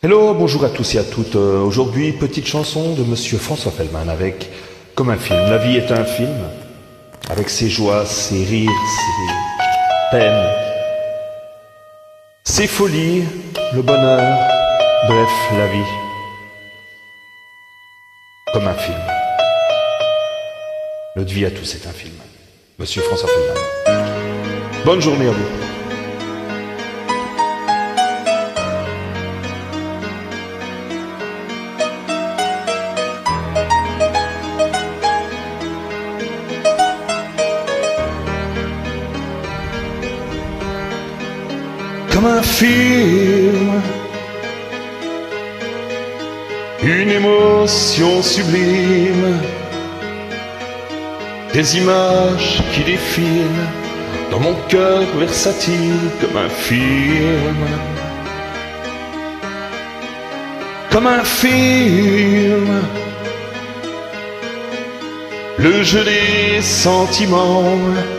Hello, bonjour à tous et à toutes. Aujourd'hui, petite chanson de Monsieur François Feldman avec Comme un film. La vie est un film, avec ses joies, ses rires, ses peines, ses folies, le bonheur, bref, la vie. Comme un film. Notre vie à tous est un film. Monsieur François Feldman. Bonne journée à vous. Comme un film, une émotion sublime, des images qui défilent dans mon cœur versatile comme un film. Comme un film, le jeu des sentiments,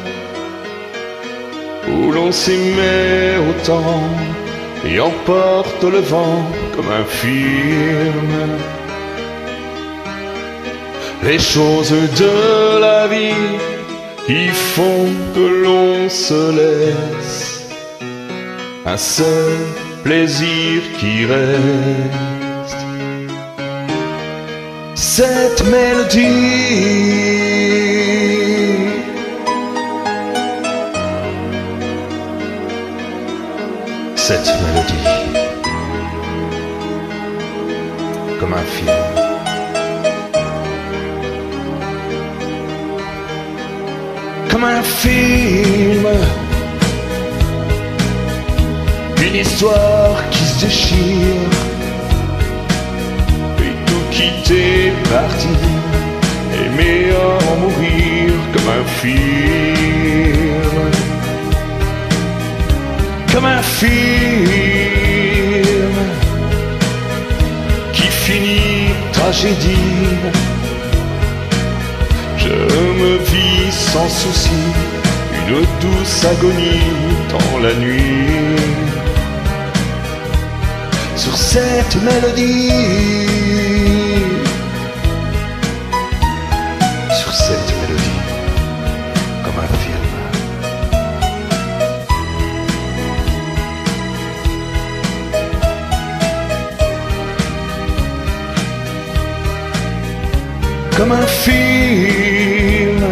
où l'on s'aimait autant et emporte le vent comme un film. Les choses de la vie qui font que l'on se laisse un seul plaisir qui reste. Cette mélodie, cette mélodie, comme un film. Comme un film, une histoire qui se déchire, et tout quitter, partir, aimer en mourir, comme un film. Comme un film qui finit tragédie, je me vis sans souci, une douce agonie dans la nuit. Sur cette mélodie, sur cette mélodie, comme un film. Comme un film,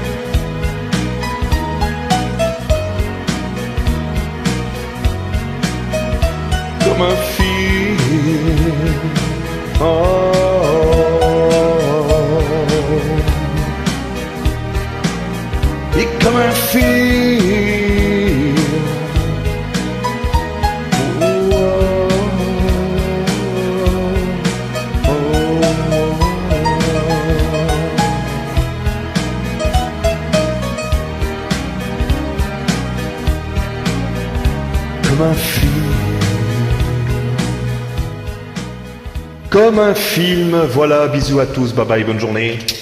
comme un film, oh. Et comme un film, comme un film. Comme un film, voilà, bisous à tous, bye bye, bonne journée.